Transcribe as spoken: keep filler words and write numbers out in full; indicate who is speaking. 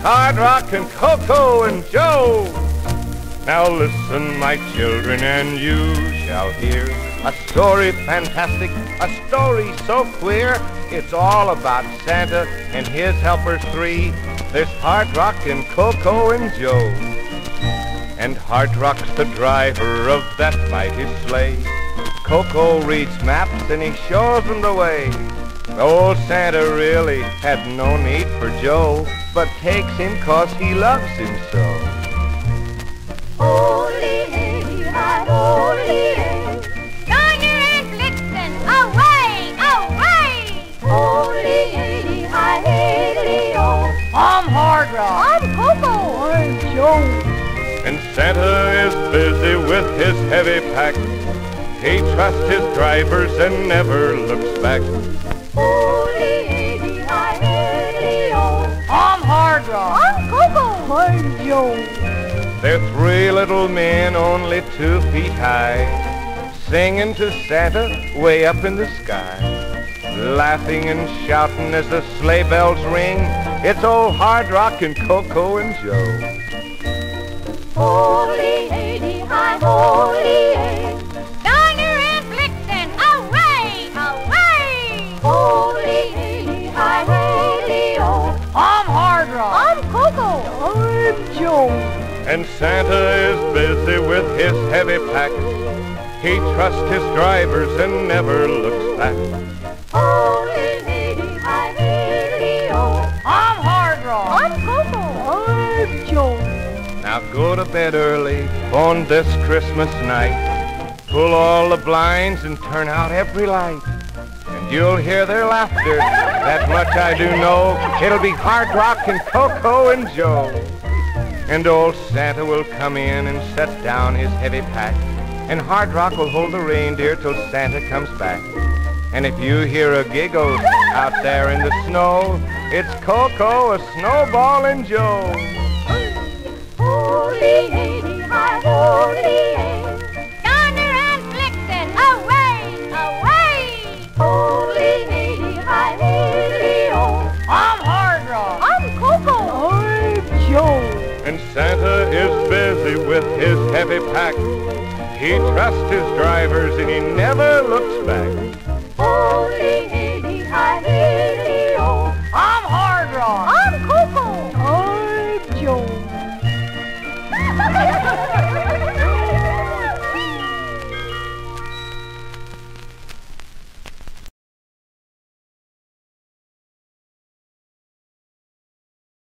Speaker 1: Hard Rock and Coco and Joe. Now listen, my children, and you shall hear a story fantastic, a story so queer. It's all about Santa and his helpers three. There's Hard Rock and Coco and Joe. And Hard Rock's the driver of that mighty sleigh. Coco reads maps and he shows them the way. Old Santa really had no need for Joe, but takes him 'cause he loves him so.
Speaker 2: Holy hey, hi, holy hey, Thunder and Blitzen, away, away! Holy hey, hi, hey, oh,
Speaker 3: I'm Hard Rock.
Speaker 2: I'm Coco.
Speaker 3: I'm Joe.
Speaker 1: And Santa is busy with his heavy pack. He trusts his drivers and never looks back.
Speaker 2: Holy hey, hi, hey, oh,
Speaker 3: I'm Hard Rock.
Speaker 2: I'm Coco.
Speaker 3: I'm Joe.
Speaker 1: They're three little men only two feet high, singing to Santa way up in the sky, laughing and shouting as the sleigh bells ring. It's old Hard Rock and Coco and Joe.
Speaker 2: Holy hey, hi, holy hey, Thunder and Blitzen, away, away! Holy hey, hi, hey, oh,
Speaker 3: I'm Hard Rock.
Speaker 2: I'm Coco.
Speaker 3: I'm Joe.
Speaker 1: And Santa is busy with his heavy pack. He trusts his drivers and never looks back.
Speaker 2: Holy hey, hi, hey, oh,
Speaker 3: I'm Hard Rock.
Speaker 2: I'm Coco.
Speaker 3: I'm Joe.
Speaker 1: Now go to bed early on this Christmas night. Pull all the blinds and turn out every light. And you'll hear their laughter, that much I do know. It'll be Hard Rock and Coco and Joe. And old Santa will come in and set down his heavy pack. And Hard Rock will hold the reindeer till Santa comes back. And if you hear a giggle out there in the snow, it's Coco, a snowball, and Joe.
Speaker 2: Holy hey, hi, holy hey, Thunder and Blitzen, away, away! Holy hey, hi, hey, oh,
Speaker 3: I'm Hard Rock.
Speaker 2: I'm Coco.
Speaker 3: I'm Joe.
Speaker 1: And Santa is busy with his heavy pack. He trusts his drivers and he never looks back.
Speaker 2: Holy